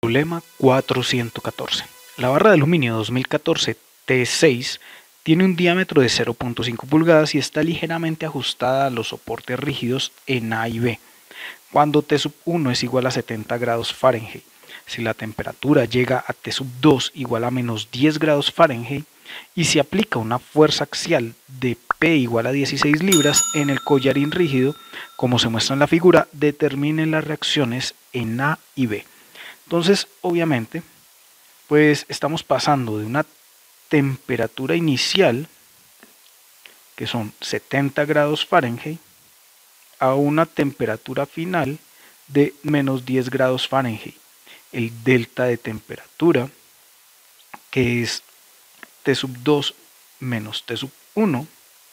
Problema 414. La barra de aluminio 2014 T6 tiene un diámetro de 0.5 pulgadas y está ligeramente ajustada a los soportes rígidos en A y B, cuando T1 es igual a 70 grados Fahrenheit. Si la temperatura llega a T2 igual a menos 10 grados Fahrenheit y se aplica una fuerza axial de P igual a 16 libras en el collarín rígido, como se muestra en la figura, determinen las reacciones en A y B. Entonces, obviamente, pues estamos pasando de una temperatura inicial, que son 70 grados Fahrenheit, a una temperatura final de menos 10 grados Fahrenheit. El delta de temperatura, que es T2 menos T1,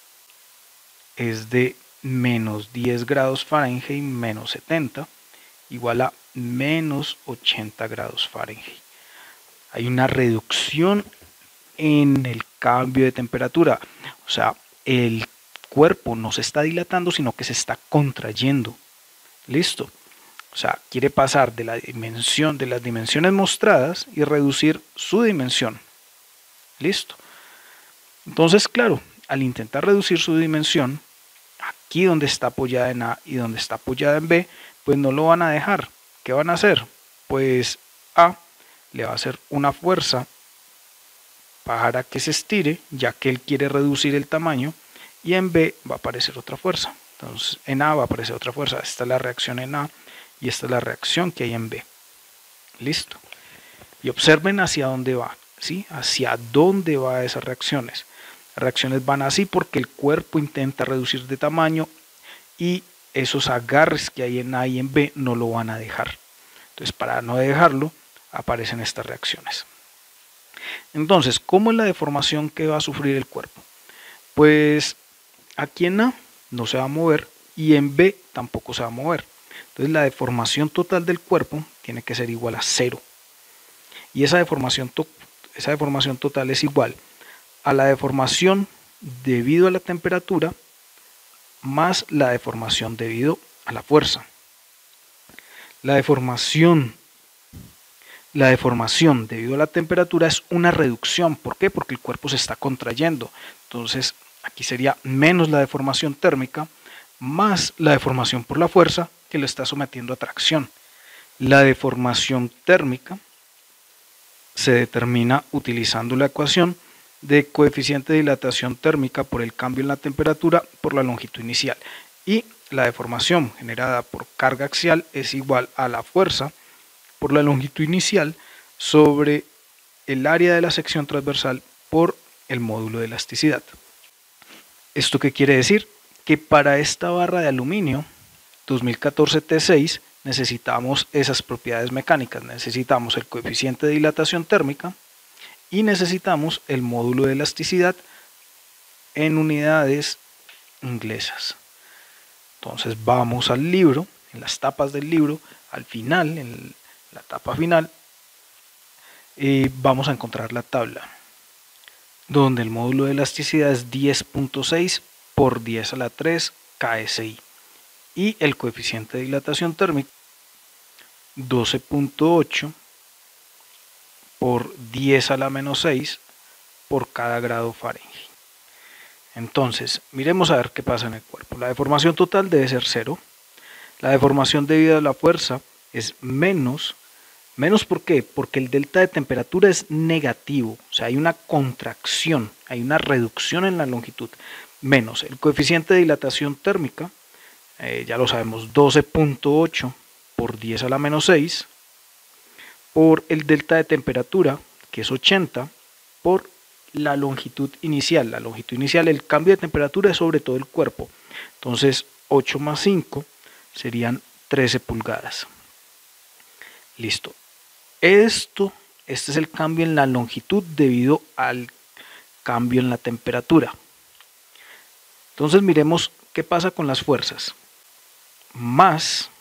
es de menos 10 grados Fahrenheit menos 70, igual a menos 80 grados Fahrenheit. Hay una reducción en el cambio de temperatura. O sea, el cuerpo no se está dilatando, sino que se está contrayendo. ¿Listo? O sea, quiere pasar de las dimensiones mostradas y reducir su dimensión. ¿Listo? Entonces, claro, al intentar reducir su dimensión, aquí donde está apoyada en A y donde está apoyada en B, pues no lo van a dejar. ¿Qué van a hacer? Pues A le va a hacer una fuerza para que se estire, ya que él quiere reducir el tamaño, y en B va a aparecer otra fuerza. Entonces en A va a aparecer otra fuerza. Esta es la reacción en A y esta es la reacción que hay en B. Listo. Y observen hacia dónde va, ¿sí? Hacia dónde van esas reacciones. Las reacciones van así porque el cuerpo intenta reducir de tamaño y esos agarres que hay en A y en B no lo van a dejar. Entonces, para no dejarlo, aparecen estas reacciones. Entonces, ¿cómo es la deformación que va a sufrir el cuerpo? Pues aquí en A no se va a mover y en B tampoco se va a mover. Entonces, la deformación total del cuerpo tiene que ser igual a 0. Y esa deformación total es igual a la deformación debido a la temperatura más la deformación debido a la fuerza. La deformación debido a la temperatura es una reducción. ¿Por qué? Porque el cuerpo se está contrayendo. Entonces, aquí sería menos la deformación térmica más la deformación por la fuerza que lo está sometiendo a tracción. La deformación térmica se determina utilizando la ecuación de coeficiente de dilatación térmica por el cambio en la temperatura por la longitud inicial, y la deformación generada por carga axial es igual a la fuerza por la longitud inicial sobre el área de la sección transversal por el módulo de elasticidad. ¿Esto qué quiere decir? Que para esta barra de aluminio 2014 T6 necesitamos esas propiedades mecánicas. Necesitamos el coeficiente de dilatación térmica y necesitamos el módulo de elasticidad en unidades inglesas. Entonces vamos al libro, en las tapas del libro, al final, en la tapa final, vamos a encontrar la tabla, donde el módulo de elasticidad es 10.6 por 10 a la 3 KSI y el coeficiente de dilatación térmica 12.8 por 10 a la menos 6 por cada grado Fahrenheit. Entonces, miremos a ver qué pasa en el cuerpo. La deformación total debe ser 0. La deformación debido a la fuerza es menos. ¿Menos por qué? Porque el delta de temperatura es negativo. O sea, hay una contracción, hay una reducción en la longitud. Menos el coeficiente de dilatación térmica, ya lo sabemos, 12.8 por 10 a la menos 6, por el delta de temperatura, que es 80, por la longitud inicial. La longitud inicial, el cambio de temperatura es sobre todo el cuerpo. Entonces, 8 más 5 serían 13 pulgadas. Listo. Este es el cambio en la longitud debido al cambio en la temperatura. Entonces, miremos qué pasa con las fuerzas. Más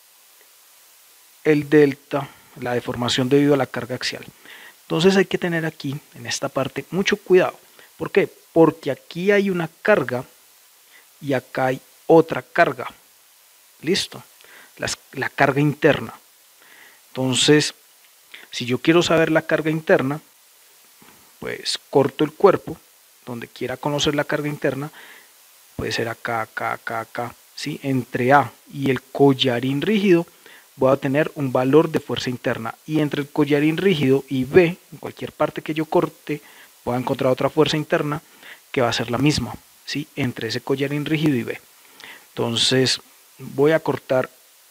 el delta, la deformación debido a la carga axial. Entonces hay que tener aquí, en esta parte, mucho cuidado. ¿Por qué? Porque aquí hay una carga y acá hay otra carga. ¿Listo? La carga interna. Entonces, Si yo quiero saber la carga interna, pues corto el cuerpo, donde quiera conocer la carga interna, puede ser acá, acá, acá, acá, ¿sí? Entre A y el collarín rígido voy a tener un valor de fuerza interna, y entre el collarín rígido y B, en cualquier parte que yo corte, voy a encontrar otra fuerza interna que va a ser la misma, ¿sí? Entre ese collarín rígido y B. Entonces voy a cortar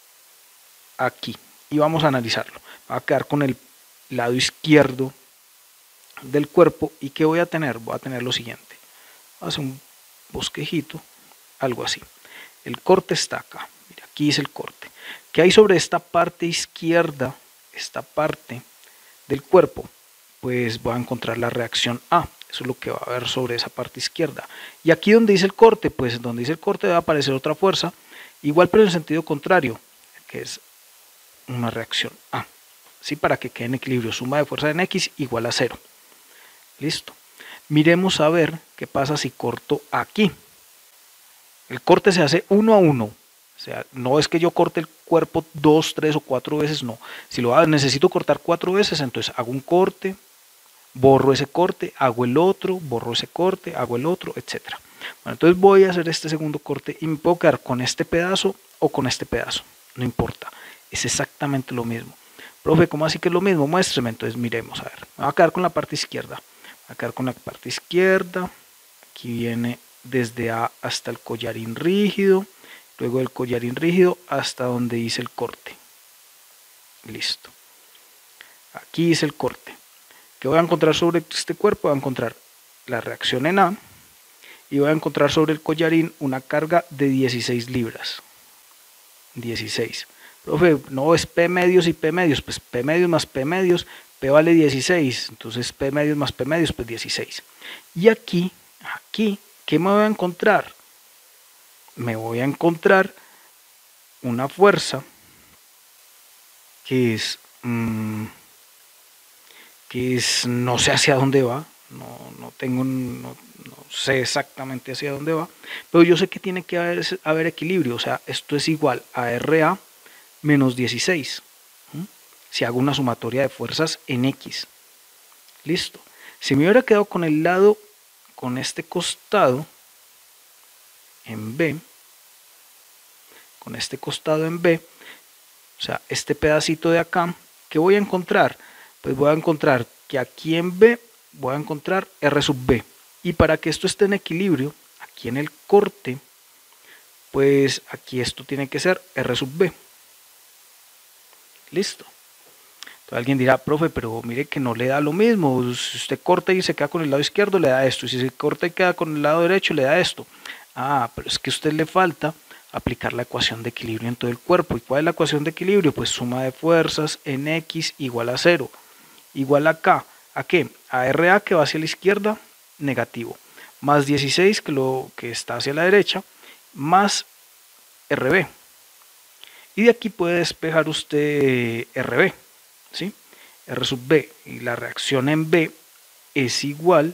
aquí y vamos a analizarlo. Va a quedar con el lado izquierdo del cuerpo, y ¿qué voy a tener? Voy a tener lo siguiente. Voy a hacer un bosquejito, algo así. El corte está acá. Mira, aquí es el corte. ¿Qué hay sobre esta parte izquierda, esta parte del cuerpo? Pues voy a encontrar la reacción A. Eso es lo que va a haber sobre esa parte izquierda. Y aquí donde dice el corte, pues donde dice el corte va a aparecer otra fuerza, igual pero en sentido contrario, que es una reacción A. ¿Sí? Para que quede en equilibrio, suma de fuerza en X igual a 0. Listo. Miremos a ver qué pasa si corto aquí. El corte se hace 1 a 1. O sea, no es que yo corte el cuerpo 2, 3 o 4 veces, no. Si lo hago, necesito cortar 4 veces, entonces hago un corte, borro ese corte, hago el otro, borro ese corte, hago el otro, etc. Bueno, entonces voy a hacer este segundo corte y me puedo quedar con este pedazo o con este pedazo. No importa, es exactamente lo mismo. Profe, ¿cómo así que es lo mismo? Muéstreme. Entonces miremos, a ver. Me voy a quedar con la parte izquierda. Voy a quedar con la parte izquierda. Aquí viene desde A hasta el collarín rígido, luego del collarín rígido hasta donde hice el corte. Listo. Aquí hice el corte. ¿Qué voy a encontrar sobre este cuerpo? Voy a encontrar la reacción en A y voy a encontrar sobre el collarín una carga de 16 libras. 16. Profe, no es P medios y P medios, pues P medios más P medios, P vale 16, entonces P medios más P medios, pues 16. Y aquí, ¿qué me voy a encontrar? Me voy a encontrar una fuerza que es no sé hacia dónde va, no sé exactamente hacia dónde va, pero yo sé que tiene que haber equilibrio, o sea, esto es igual a RA menos 16, si hago una sumatoria de fuerzas en X. Listo. Si me hubiera quedado con el lado, con este costado en B, con este costado en B, o sea, este pedacito de acá, ¿qué voy a encontrar? Pues voy a encontrar que aquí en B voy a encontrar R sub B. Y para que esto esté en equilibrio, aquí en el corte, pues aquí esto tiene que ser R sub B. Listo. Entonces alguien dirá, profe, pero mire que no le da lo mismo. Si usted corta y se queda con el lado izquierdo, le da esto. Y si se corta y queda con el lado derecho, le da esto. Ah, pero es que a usted le falta aplicar la ecuación de equilibrio en todo el cuerpo. ¿Y cuál es la ecuación de equilibrio? Pues suma de fuerzas en X igual a 0. Igual acá. ¿A qué? A RA, que va hacia la izquierda, negativo. Más 16, que está hacia la derecha, más RB. Y de aquí puede despejar usted RB. ¿Sí? R sub B, y la reacción en B es igual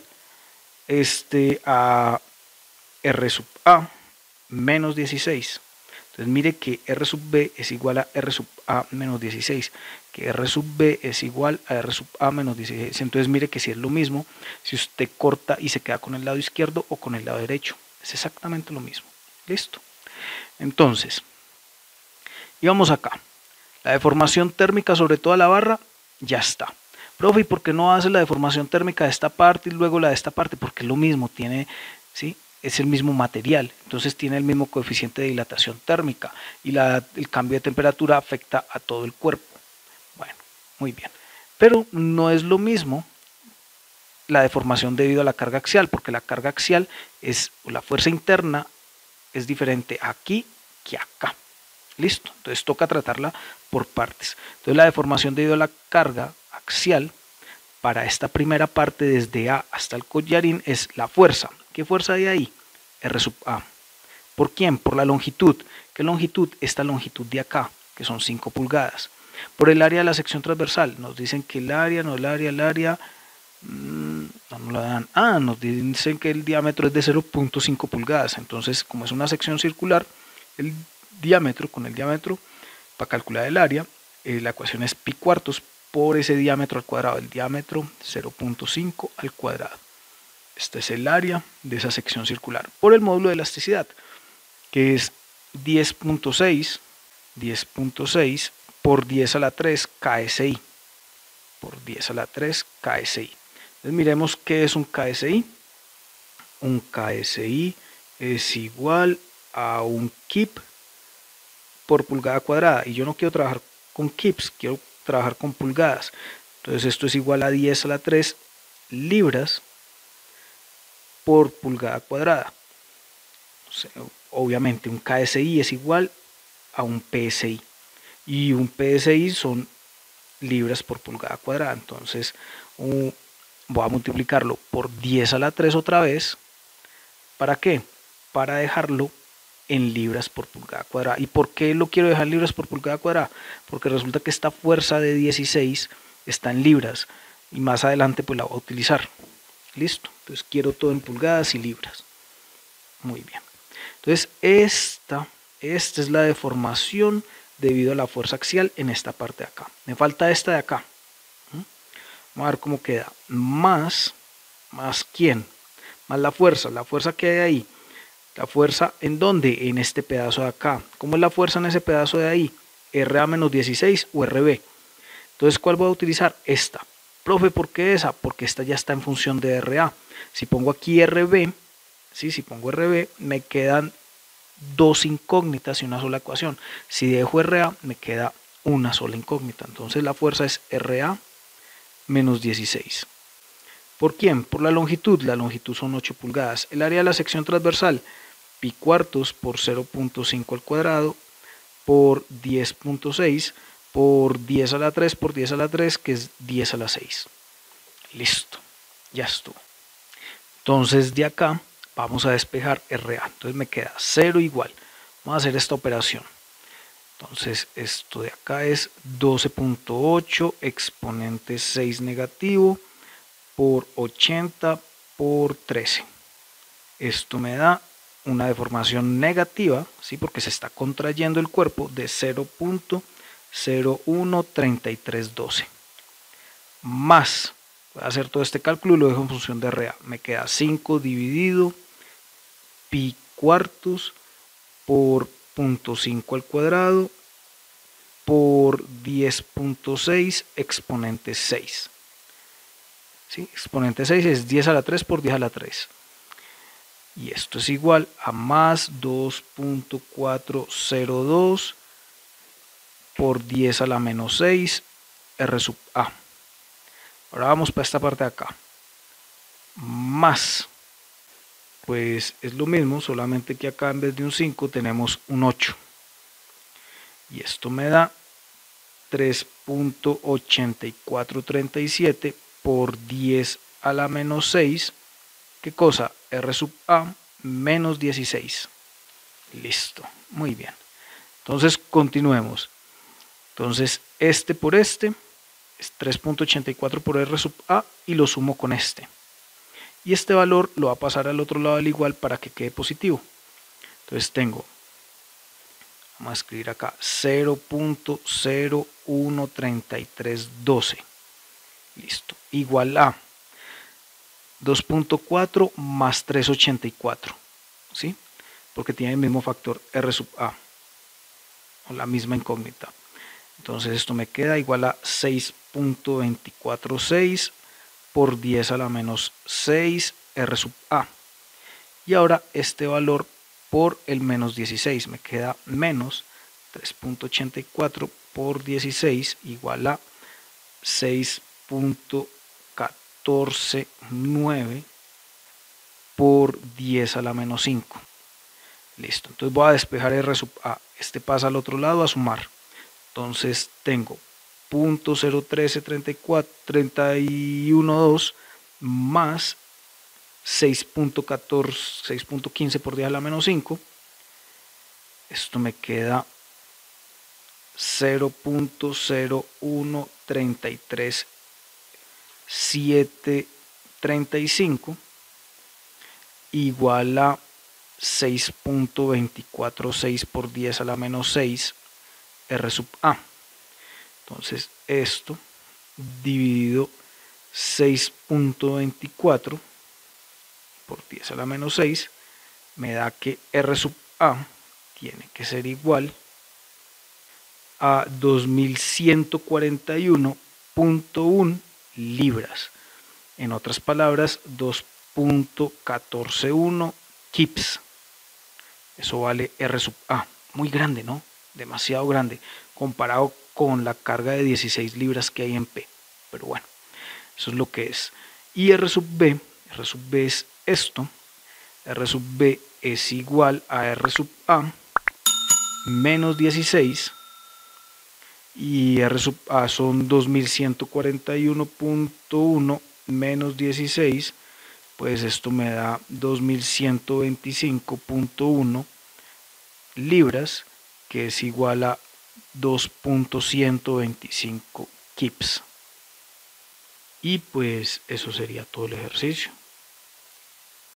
a R sub A menos 16. Entonces mire que R sub B es igual a R sub A menos 16, que R sub B es igual a R sub A menos 16. Entonces mire que si es lo mismo, si usted corta y se queda con el lado izquierdo o con el lado derecho, es exactamente lo mismo. Listo. Entonces, y vamos acá. La deformación térmica sobre toda la barra ya está. Profe, ¿y por qué no hace la deformación térmica de esta parte y luego la de esta parte? Porque es lo mismo, ¿sí? Es el mismo material, entonces tiene el mismo coeficiente de dilatación térmica y el cambio de temperatura afecta a todo el cuerpo. Bueno, muy bien. Pero no es lo mismo la deformación debido a la carga axial, porque la carga axial la fuerza interna es diferente aquí que acá. Listo, entonces toca tratarla por partes. Entonces la deformación debido a la carga axial para esta primera parte desde A hasta el collarín es la fuerza. ¿Qué fuerza hay ahí? R sub A. ¿Por quién? Por la longitud. ¿Qué longitud? Esta longitud de acá, que son 5 pulgadas. Por el área de la sección transversal. Nos dicen que el área, no el área, no nos la dan. Ah, nos dicen que el diámetro es de 0.5 pulgadas. Entonces, como es una sección circular, con el diámetro, para calcular el área, la ecuación es pi cuartos por ese diámetro al cuadrado, el diámetro 0.5 al cuadrado. Este es el área de esa sección circular por el módulo de elasticidad, que es 10.6 por 10 a la 3 KSI. Por 10 a la 3 KSI. Entonces miremos qué es un KSI. Un KSI es igual a un kip por pulgada cuadrada. Y yo no quiero trabajar con kips, quiero trabajar con pulgadas. Entonces esto es igual a 10 a la 3 libras por pulgada cuadrada. O sea, obviamente un KSI es igual a un PSI. Y un PSI son libras por pulgada cuadrada. Entonces voy a multiplicarlo por 10 a la 3 otra vez. ¿Para qué? Para dejarlo en libras por pulgada cuadrada. ¿Y por qué lo quiero dejar en libras por pulgada cuadrada? Porque resulta que esta fuerza de 16 está en libras y más adelante pues la voy a utilizar. Listo. Entonces quiero todo en pulgadas y libras. Muy bien. Entonces esta es la deformación debido a la fuerza axial en esta parte de acá. Me falta esta de acá. Vamos a ver cómo queda. Más ¿quién? Más la fuerza que hay ahí. La fuerza ¿en dónde? En este pedazo de acá. ¿Cómo es la fuerza en ese pedazo de ahí? RA menos 16 o RB. Entonces, ¿cuál voy a utilizar? Esta. Profe, ¿por qué esa? Porque esta ya está en función de RA. Si pongo aquí RB, ¿sí? Si pongo RB, me quedan dos incógnitas y una sola ecuación. Si dejo RA, me queda una sola incógnita. Entonces, la fuerza es RA menos 16. ¿Por quién? Por la longitud. La longitud son 8 pulgadas. El área de la sección transversal, pi cuartos por 0.5 al cuadrado por 10.6 por 10 a la 3 por 10 a la 3, que es 10 a la 6. Listo, ya estuvo. Entonces de acá vamos a despejar RA. Entonces me queda 0 igual. Vamos a hacer esta operación. Entonces esto de acá es 12.8 exponente 6 negativo por 80 por 13. Esto me da una deformación negativa, ¿sí? Porque se está contrayendo el cuerpo de 0.013312. Más, voy a hacer todo este cálculo y lo dejo en función de RA. Me queda 5 dividido pi cuartos por 0.5 al cuadrado por 10.6 exponente 6. ¿Sí? Exponente 6 es 10 a la 3 por 10 a la 3. Y esto es igual a más 2.402 por 10 a la menos 6 R sub A. Ahora vamos para esta parte de acá. Más, pues es lo mismo, solamente que acá en vez de un 5 tenemos un 8. Y esto me da 3.8437 por 10 a la menos 6. ¿Qué cosa? R sub A menos 16. Listo, muy bien. Entonces continuemos. Entonces este por este es 3.84 por R sub A y lo sumo con este. Y este valor lo va a pasar al otro lado del igual para que quede positivo. Entonces tengo, vamos a escribir acá, 0.013312. Listo, igual a 2.4 más 384, ¿sí? Porque tiene el mismo factor R sub A, o la misma incógnita. Entonces esto me queda igual a 6.246 por 10 a la menos 6 R sub A. Y ahora este valor por el menos 16 me queda menos 3.84 por 16 igual a 6.149 por 10 a la menos 5. Listo, entonces voy a despejar R sub A. Este pasa al otro lado a sumar. Entonces tengo 0.01334 más 6.15 por 10 a la menos 5. Esto me queda 0.0133735 igual a 6.246 por 10 a la menos 6 R sub A. Entonces esto dividido 6.24 por 10 a la menos 6 me da que R sub A tiene que ser igual a 2141.1 libras. En otras palabras, 2.141 kips. Eso vale R sub A. Muy grande, ¿no? Demasiado grande comparado con la carga de 16 libras que hay en P. Pero bueno, eso es lo que es. Y R sub B es esto. R sub B es igual a R sub A menos 16 y R sub A son 2141.1 menos 16, pues esto me da 2125.1 libras, que es igual a 2.125 kips. Y pues eso sería todo el ejercicio.